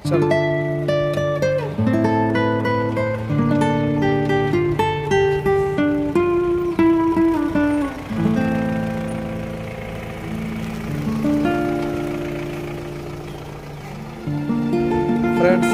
चलो फ्रेंड्स,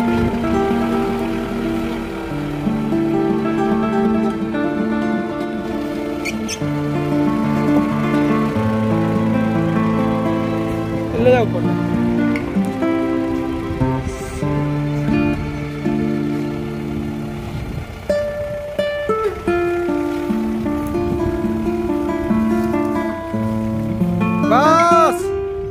ले जाओ ऊपर। बस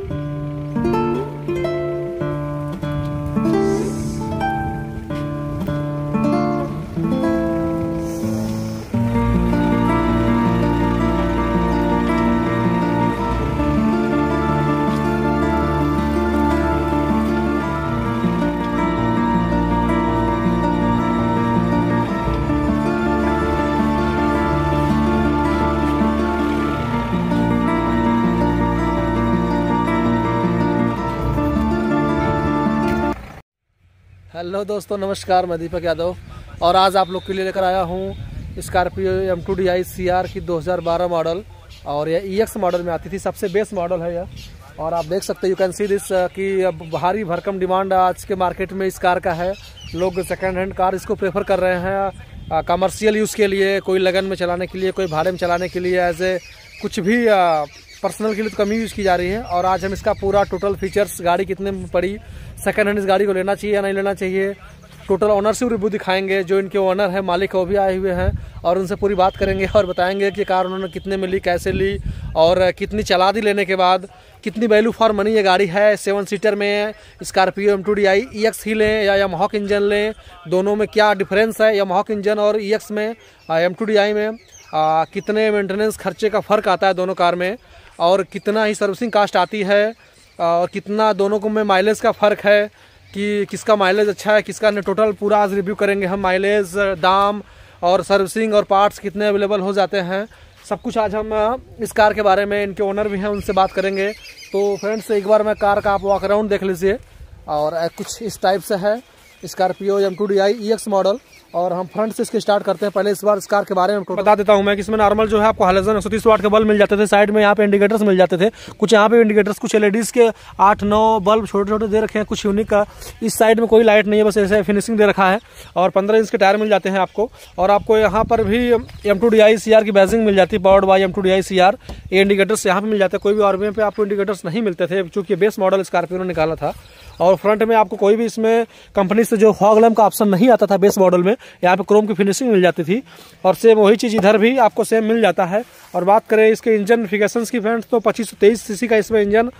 हेलो दोस्तों, नमस्कार। मैं दीपक यादव और आज आप लोग के लिए लेकर आया हूँ स्कॉर्पियो M2DI CR की 2012 मॉडल। और यह EX मॉडल में आती थी, सबसे बेस्ट मॉडल है यह। और आप देख सकते हैं, यू कैन सी दिस कि भारी भरकम डिमांड आज के मार्केट में इस कार का है। लोग सेकंड हैंड कार इसको प्रेफर कर रहे हैं कमर्शियल यूज़ के लिए, कोई लगन में चलाने के लिए, कोई भाड़े में चलाने के लिए, एज ए कुछ भी पर्सनल के लिए तो कम यूज़ की जा रही है। और आज हम इसका पूरा टोटल फीचर्स, गाड़ी कितने में पड़ी, सेकंड हैंड इस गाड़ी को लेना चाहिए या नहीं लेना चाहिए, टोटल ओनरशिप रिव्यू दिखाएंगे। जो इनके ओनर है, मालिक वो भी आए हुए हैं और उनसे पूरी बात करेंगे और बताएंगे कि कार उन्होंने कितने में ली, कैसे ली और कितनी चला दी लेने के बाद, कितनी वैल्यू फॉर मनी ये गाड़ी है। 7 सीटर में स्कॉर्पियो M2DI EX ही लें या यमाहा इंजन लें, दोनों में क्या डिफरेंस है, यमाहा इंजन और EX में M2DI में कितने मेंटेनेंस खर्चे का फ़र्क आता है दोनों कार में, और कितना ही सर्विसिंग कास्ट आती है, और कितना दोनों को में माइलेज का फ़र्क है कि किसका माइलेज अच्छा है, किसका नहीं। टोटल पूरा आज रिव्यू करेंगे हम, माइलेज, दाम और सर्विसिंग और पार्ट्स कितने अवेलेबल हो जाते हैं, सब कुछ आज हम इस कार के बारे में, इनके ओनर भी हैं उनसे बात करेंगे। तो फ्रेंड्स, एक बार मैं कार का आप वॉक अराउंड देख लीजिए। और कुछ इस टाइप से है स्कॉर्पियो M2DI EX मॉडल। और हम फ्रंट से इसके स्टार्ट करते हैं। पहले इस बार इस कार के बारे में बता देता हूं मैं कि इसमें नॉर्मल जो है आपको हैलोजन 130 वाट के बल्ब मिल जाते थे, साइड में यहाँ पे इंडिकेटर्स मिल जाते थे, कुछ यहाँ पे इंडिकेटर्स, कुछ LEDs के 8-9 बल्ब छोटे छोटे दे रखे हैं, कुछ यूनिक का। इस साइड में कोई लाइट नहीं है, बस ऐसे फिनिशिंग दे रखा है। और 15 इंच के टायर मिल जाते हैं आपको। और आपको यहाँ पर भी M2DI CR की बैजिंग मिल जाती है, पावर्ड बाय M2DI CR। ये इंडिकेटर्स यहाँ पे मिल जाते हैं, कोई भी RVM पे आपको इंडिकेटर्स नहीं मिलते थे, चूँकि बेस मॉडल स्कॉर्पियो ने निकाला था। और फ्रंट में आपको कोई भी इसमें कंपनी से जो फॉग लैम्प का ऑप्शन नहीं आता था बेस मॉडल में, यहाँ पे क्रोम की फिनिशिंग मिल जाती थी। और सेम वही चीज़ इधर भी आपको सेम मिल जाता है। और बात करें इसके इंजन फिकेशंस की फ्रेंड्स, तो 2523 सीसी का इसमें इंजन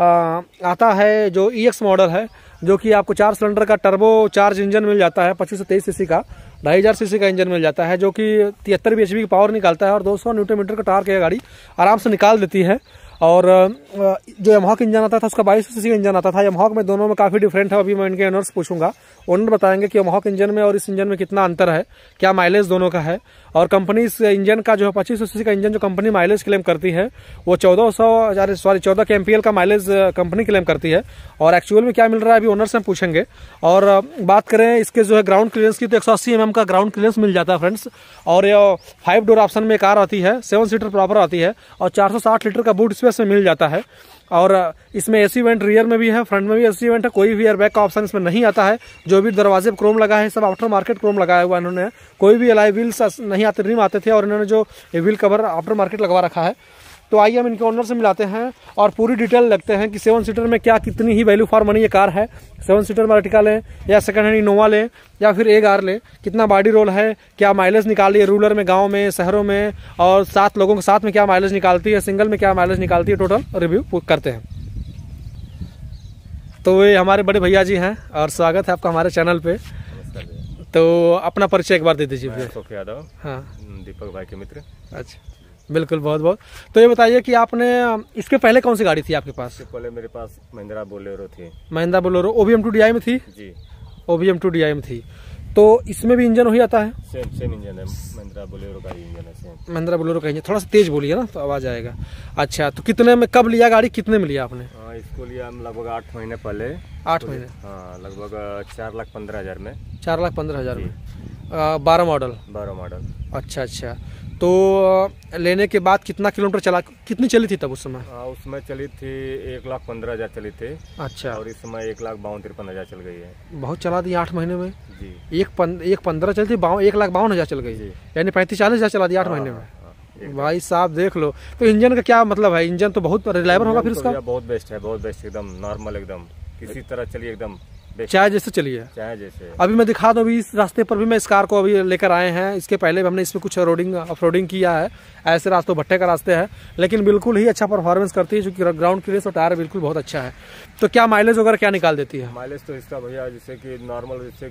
आता है जो EX मॉडल है, जो कि आपको 4 सिलेंडर का टर्बो चार्ज इंजन मिल जाता है। 2523 सीसी का 2500 सीसी का इंजन मिल जाता है, जो कि 73 bhp की पावर निकालता है और 200 न्यूटन मीटर का टार्क है, गाड़ी आराम से निकाल देती है। और जो यमाहा इंजन आता था उसका 2200 सीसी का इंजन आता था। यमाहा में दोनों में काफ़ी डिफरेंट है। अभी मैं इनके ओनर्स पूछूंगा, ओनर बताएंगे कि यमाहा इंजन में और इस इंजन में कितना अंतर है, क्या माइलेज दोनों का है। और कंपनी इस इंजन का जो है 2500 सीसी का इंजन जो कंपनी माइलेज क्लेम करती है, वो 14 के MPL का माइलेज कंपनी क्लेम करती है। और एक्चुअल में क्या मिल रहा है अभी ओनर से हम पूछेंगे। और बात करें इसके जो है ग्राउंड क्लियरेंस की, तो 180 mm का ग्राउंड क्लियरेंस मिल जाता है फ्रेंड्स। और ये 5 डोर ऑप्शन में कार आती है, 7 सीटर प्रॉपर आती है और 460 लीटर का बूट स्पेस में मिल जाता है। और इसमें AC वेंट रियर में भी है, फ्रंट में भी AC वेंट है, कोई भी एयरबैग का ऑप्शन इसमें नहीं आता है। जो भी दरवाजे पर क्रोम लगा है सब आफ्टर मार्केट क्रोम लगाया हुआ इन्होंने, कोई भी एलॉय व्हील्स नहीं आते, रिम आते थे, और इन्होंने जो व्हील कवर आफ्टर मार्केट लगवा रखा है। तो आइए हम इनके ओनर से मिलाते हैं और पूरी डिटेल लगते हैं कि 7 सीटर में क्या कितनी ही वैल्यू फॉर मनी ये कार है। 7 सीटर में अर्टिका लें या सेकंड हैंड इनोवा लें या फिर A-कार लें, कितना बॉडी रोल है, क्या माइलेज निकाल रही है रूरल में, गांव में, शहरों में, और 7 लोगों के साथ में क्या माइलेज निकालती है, सिंगल में क्या माइलेज निकालती है, टोटल रिव्यू करते हैं। तो ये हमारे बड़े भैया जी हैं और स्वागत है आपका हमारे चैनल पे। तो अपना परिचय एक बार दे दीजिए भैया। यादव, हाँ, दीपक भाई के मित्र। अच्छा, बिल्कुल, बहुत बहुत। तो ये बताइए कि आपने इसके पहले कौन सी गाड़ी थी आपके पास? इससे पहले मेरे पास महिंद्रा बोलेरो थी। महिंद्रा बोलेरो, वो भी M2DI में थी जी, वो भी M2DI में थी। तो इसमें भी इंजन वही आता है? सेम इंजन है, महिंद्रा बोलेरो का इंजन है सेम। महिंद्रा बोलेरो का इंजन। थोड़ा सा तेज बोलिए ना तो आवाज आएगा। अच्छा, तो कितने में, कब लिया गाड़ी, कितने में लिया आपने? इसको लिया हम लगभग 8 महीने पहले। 8 महीने? हाँ, लगभग 4,15,000 में। 4,15,000 में। 12 मॉडल? 12 मॉडल। अच्छा, तो लेने के बाद कितना किलोमीटर चला, कितनी चली थी तब उस समय? उसमें चली थी 1,15,000 चली थी। अच्छा। और इस समय 1,52,53,000 चल गई है। बहुत चला दी 8 महीने में जी। 1,15 चली थी, 1,52,000 चल गई, यानी 35-40,000 चला दी 8 महीने में। भाई साहब देख लो, तो इंजन का क्या मतलब है? इंजन तो बहुत रिलायबल होगा फिर उसका? बहुत बेस्ट है, बहुत बेस्ट, एकदम नॉर्मल, एकदम किसी तरह चलिए, एकदम चाहे जैसे चलिए, चाहे जैसे। अभी मैं दिखा दूं, अभी इस रास्ते पर भी मैं इस कार को अभी लेकर आए हैं। इसके पहले भी हमने इसमें कुछ ऑफ-रोडिंग किया है। ऐसे रास्तों भट्टे का रास्ते है, लेकिन बिल्कुल ही अच्छा परफॉर्मेंस करती है, जो कि ग्राउंड क्लियरेंस और टायर बिल्कुल बहुत अच्छा है। तो क्या माइलेज वगैरह क्या निकाल देती है? माइलेज तो इसका भैया जैसे कि नॉर्मल, जैसे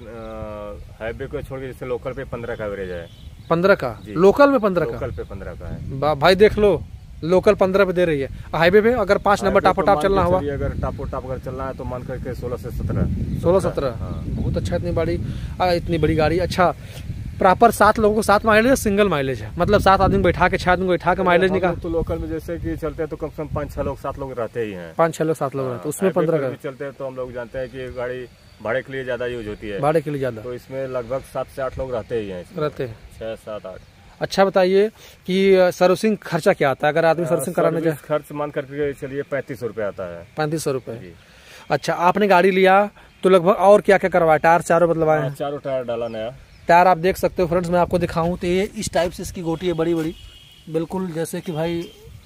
कि हाईवे को छोड़ के जैसे लोकल पे 15 का एवरेज है। 15 का? लोकल में 15 का? लोकल पे 15 का है भाई देख लो, लोकल 15 पे दे रही है। हाईवे पे अगर 5 नंबर टाप चलना हुआ, अगर टाप अगर चलना है तो मान करके 16 से 17। 16-17। बहुत अच्छा, इतनी बड़ी गाड़ी। अच्छा, प्रॉपर 7 लोगों को 7 माइलेज, सिंगल माइलेज है, मतलब 7 आदमी बैठा के 6 आदमी बैठा के माइलेज निकाल। तो लोकल में जैसे कि चलते हैं तो कम से कम 5-6 लोग 7 लोग रहते ही हैं। 5-6 लोग 7 लोग रहते हैं, उसमें 15 का चलते हैं। तो हम लोग जानते हैं कि गाड़ी भाड़े के लिए ज्यादा यूज होती है, भाड़े के लिए ज्यादा, तो इसमें लगभग 7 से 8 लोग रहते ही हैं, 6-7-8। अच्छा, बताइए कि सर्विसिंग खर्चा क्या आता है अगर आदमी सर्विसिंग कराने जाए? खर्च मान करके चलिए 3500 रुपये आता है। 3500 रुपये। अच्छा, आपने गाड़ी लिया तो लगभग और क्या क्या करवाया? टायर चारों बदलवाए हैं? चारों टायर डाला नया। टायर आप देख सकते हो फ्रेंड्स, मैं आपको दिखाऊं तो ये इस टाइप से इसकी गोटी है, बड़ी बड़ी, बिल्कुल जैसे कि भाई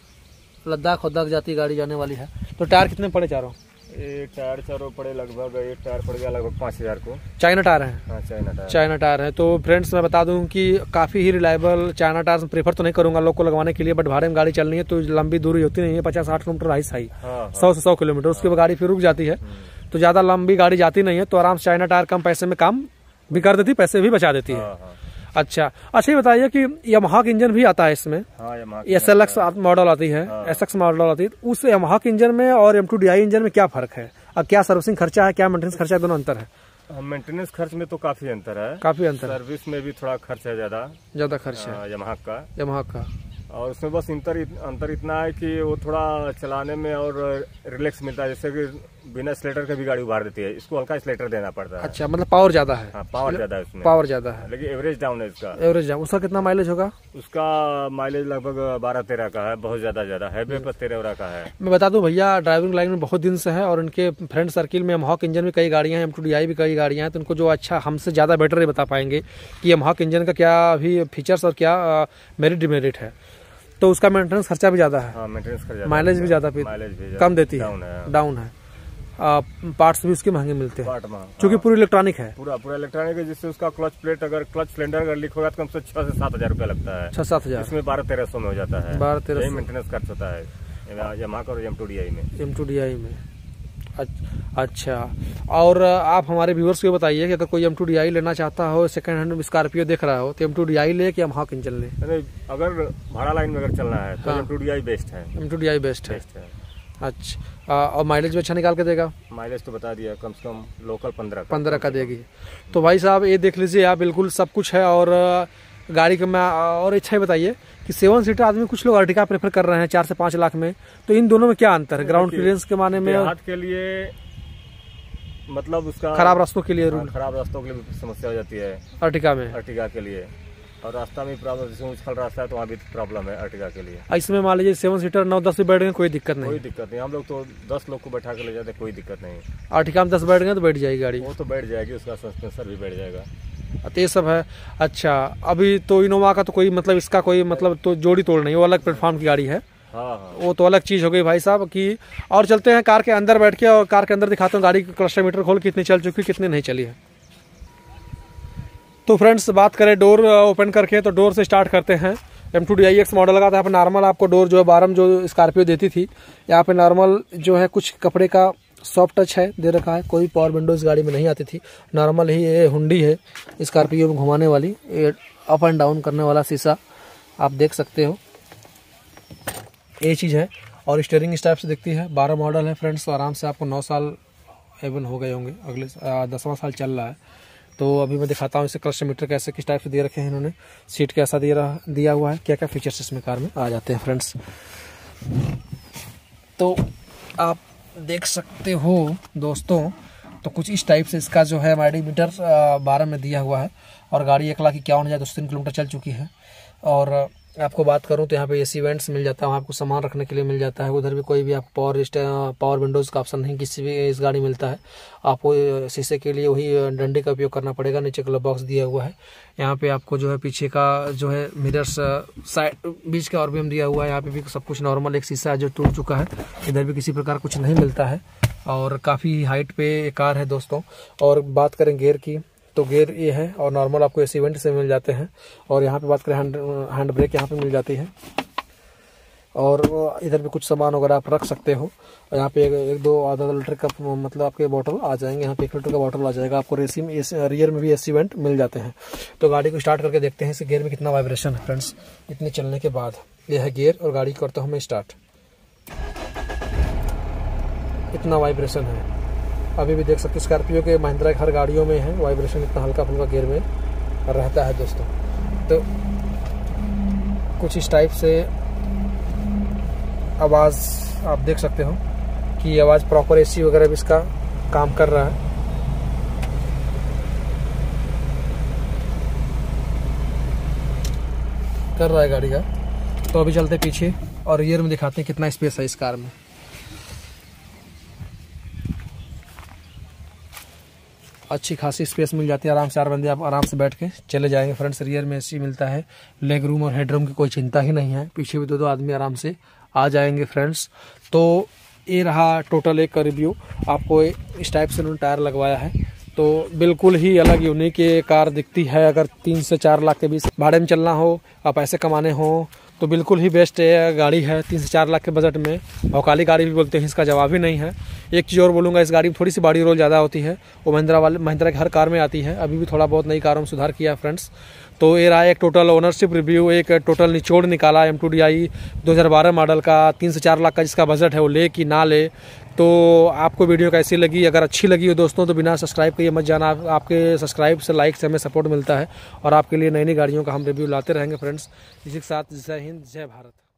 लद्दाख जाती गाड़ी जाने वाली है। तो टायर कितने पड़े चारों? एक टायर चारों पड़े लगभग, एक टायर पड़ गया लगभग 5,000 को। चाइना टायर है? हाँ, चाइना टायर है। तो फ्रेंड्स मैं बता दूं कि काफ़ी ही रिलायबल चाइना टायर प्रेफर तो नहीं करूंगा लोग को लगवाने के लिए, बट भाड़े में गाड़ी चलनी है तो लंबी दूरी होती नहीं है, 50-60 किलोमीटर हाई सही, 100 से 100 किलोमीटर, उसके बाद गाड़ी फिर रुक जाती है। तो ज़्यादा लंबी गाड़ी जाती नहीं है, तो आराम से चाइना टायर कम पैसे में काम भी कर देती, पैसे भी बचा देती है। अच्छा, ये बताइए कि यामाहा का इंजन भी आता है इसमें? SLX मॉडल आती है, SX मॉडल आती है। उस यामाहा के इंजन में और M2DI इंजन में क्या फर्क है? और क्या सर्विसिंग खर्चा है, क्या मेंटेनेंस खर्चा है, दोनों अंतर है? मेंटेनेंस खर्च में तो काफी अंतर है, सर्विस में भी थोड़ा खर्च है, ज्यादा खर्च है यामाहा का। और उसमें बस अंतर इतना है कि वो थोड़ा चलाने में और रिलैक्स मिलता है, जैसे कि बिना स्लेटर के भी गाड़ी उभार देती है, इसको हल्का स्लेटर देना पड़ता है। अच्छा, मतलब पावर ज्यादा है? हाँ, पावर ज्यादा है उसमें, पावर ज्यादा है, लेकिन एवरेज डाउन है इसका। Average down. उसका कितना माइलेज होगा? उसका माइलेज लगभग 12-13 का है, बहुत ज्यादा हाईवे पर 13 का है। मैं बता दूं भैया, ड्राइविंग लाइन में बहुत दिन से है और इनके फ्रेंड सर्किल में यामाहा के इंजन में कई गाड़ियां हैं, M2DI भी कई गाड़ियां हैं, तो उनको जो अच्छा हमसे ज्यादा बेटर बता पाएंगे कि यामाहा के इंजन का क्या भी फीचर्स और क्या मेरिट डिमेरिट है। तो उसका मेंटेनेंस खर्चा भी ज्यादा है, माइलेज भी ज्यादा कम देती है, डाउन है। पार्ट्स भी उसके महंगे मिलते हैं क्योंकि पूरी इलेक्ट्रॉनिक है, पूरा इलेक्ट्रॉनिक है, जिससे उसका क्लच प्लेट, अगर क्लच सिलेंडर अगर लीक होगा तो कम से 6 से 7 हजार रुपया लगता है। 6-7 हजार, इसमें 1200-1300 में हो जाता है। 1200-1300 मेंटेनेंस खर्च होता है यामाहा और M2DI में। अच्छा, और आप हमारे व्यूअर्स को बताइए कि अगर कोई M2DI लेना चाहता हो, सेकंड हैंड स्कॉर्पियो देख रहा हो, तो M2DI ले कि यामाहा का इंजन ले? अगर भाड़ा लाइन में अगर चलना है तो M2DI बेस्ट है। M2DI बेस्ट है। अच्छा, और माइलेज भी अच्छा निकाल के देगा? माइलेज तो बता दिया, कम से कम लोकल 15 का देगी। तो भाई साहब ये देख लीजिए आप, बिल्कुल सब कुछ है। और गाड़ी का मैं और अच्छा ही बताइए कि 7 सीटर आदमी, कुछ लोग अर्टिगा प्रेफर कर रहे हैं 4 से 5 लाख में, तो इन दोनों में क्या अंतर है ग्राउंड क्लियरेंस के माने में? देहात के लिए मतलब उसका खराब रास्तों के लिए खराब रास्तों के लिए समस्या हो जाती है अर्टिगा के लिए, और रास्ता में प्रॉब्लम, जैसे उछल रास्ता है तो वहाँ भी प्रॉब्लम है अर्टिगा के लिए। इसमें मान लीजिए 7 सीटर 9-10 भी बैठ गए, कोई दिक्कत नहीं। हम लोग तो 10 लोग को बैठा कर ले जाते, कोई दिक्कत नहीं। अर्टिगा में 10 बैठ गए तो बैठ जाएगी गाड़ी, वो तो बैठ जाएगी, उसका सस्पेंसर भी बैठ जाएगा, तो ये सब है। अच्छा, अभी तो इनोवा का तो कोई मतलब, इसका कोई मतलब तो जोड़ी तोड़ नहीं, वो अलग प्लेटफॉर्म की गाड़ी है। हाँ, वो तो अलग चीज हो गई भाई साहब की। और चलते हैं कार के अंदर बैठ के, और कार के अंदर दिखाता हूँ गाड़ी क्लस्टर मीटर खोल कितनी चल चुकी, कितनी नहीं चली है। तो फ्रेंड्स बात करें डोर ओपन करके, तो डोर से स्टार्ट करते हैं। M2DI X मॉडल लगा था यहाँ पे नॉर्मल, आपको डोर जो है 12 में जो स्कॉर्पियो देती थी, यहाँ पे नॉर्मल जो है कुछ कपड़े का सॉफ्ट टच है दे रखा है, कोई पावर विंडो इस गाड़ी में नहीं आती थी। नॉर्मल ही ये हुंडी है स्कॉर्पियो में घुमाने वाली, ये अप एंड डाउन करने वाला शीशा आप देख सकते हो, ये चीज़ है। और स्टीयरिंग इस टाइप से दिखती है। 12 मॉडल है फ्रेंड्स, तो आराम से आपको 9 साल एवन हो गए होंगे, अगले 10वां साल चल रहा है। तो अभी मैं दिखाता हूँ इसे क्लच मीटर कैसे किस टाइप से दे रखे हैं इन्होंने, सीट कैसा दिया हुआ है, क्या क्या फीचर्स इसमें कार में आ जाते हैं फ्रेंड्स। तो आप देख सकते हो दोस्तों, तो कुछ इस टाइप से इसका जो है MID मीटर 12 में दिया हुआ है और गाड़ी 1,51,203 किलोमीटर चल चुकी है। और आपको बात करूं तो यहाँ पे AC वेंट्स मिल जाता है, वहाँ आपको सामान रखने के लिए मिल जाता है। उधर भी कोई भी आप पावर विंडोज़ का ऑप्शन नहीं किसी भी इस गाड़ी मिलता है, आपको शीशे के लिए वही डंडे का उपयोग करना पड़ेगा। नीचे ग्लव बॉक्स दिया हुआ है, यहाँ पे आपको जो है पीछे का जो है मिरर्स साइड बीच का और भी दिया हुआ है। यहाँ पे भी सब कुछ नॉर्मल, एक शीशा जो टूट चुका है, इधर भी किसी प्रकार कुछ नहीं मिलता है और काफ़ी हाइट पे कार है दोस्तों। और बात करें गियर की तो गियर ये है और नॉर्मल आपको AC वेंट से मिल जाते हैं। और यहाँ पे बात करें हैंड ब्रेक यहाँ पे मिल जाती है और इधर भी कुछ सामान वगैरह आप रख सकते हो। और यहाँ पे एक दो आधा लीटर का मतलब आपके बोतल आ जाएंगे, यहाँ पे 1 लीटर का बोतल आ जाएगा आपको। रियर में भी AC वेंट मिल जाते हैं। तो गाड़ी को स्टार्ट करके देखते हैं इस गियर में कितना वाइब्रेशन है फ्रेंड्स। इतने चलने के बाद यह है गियर और गाड़ी करता हूँ मैं स्टार्ट। इतना वाइब्रेशन है, अभी भी देख सकते हो स्कॉर्पियो के महिंद्रा के हर गाड़ियों में है वाइब्रेशन, इतना हल्का फुल्का गियर में रहता है दोस्तों। तो कुछ इस टाइप से आवाज़ आप देख सकते हो कि आवाज़ प्रॉपर AC वगैरह भी इसका काम कर रहा है। गाड़ी का। तो अभी चलते पीछे और रियर में दिखाते हैं कितना स्पेस है इस कार में। अच्छी खासी स्पेस मिल जाती है, आराम से 4 बंदे आप आराम से बैठ के चले जाएंगे फ्रेंड्स। रियर में AC मिलता है, लेग रूम और हेड रूम की कोई चिंता ही नहीं है। पीछे भी 2 आदमी आराम से आ जाएंगे फ्रेंड्स। तो ये रहा टोटल एक रिव्यू, आपको इस टाइप से उन्होंने टायर लगवाया है। तो बिल्कुल ही अलग यूनिक ये कार दिखती है। अगर 3 से 4 लाख के बीच भाड़े में चलना हो, आप पैसे कमाने हो, तो बिल्कुल ही बेस्ट ये गाड़ी है। 3 से 4 लाख के बजट में भौकाली गाड़ी भी बोलते हैं, इसका जवाब ही नहीं है। एक चीज़ और बोलूँगा, इस गाड़ी में थोड़ी सी बॉडी रोल ज़्यादा होती है, वो महिंद्रा की हर कार में आती है। अभी भी थोड़ा बहुत नई कारों में सुधार किया फ्रेंड्स। तो ये रहा एक टोटल ओनरशिप रिव्यू, एक टोटल निचोड़ निकाला M2DI 2012 मॉडल का। 3 से 4 लाख का जिसका बजट है वो ले कि ना ले। तो आपको वीडियो कैसी लगी? अगर अच्छी लगी हो दोस्तों तो बिना सब्सक्राइब किए मत जाना। आपके सब्सक्राइब से, लाइक से हमें सपोर्ट मिलता है और आपके लिए नई नई गाड़ियों का हम रिव्यू लाते रहेंगे फ्रेंड्स। इसी के साथ जय हिंद, जय भारत।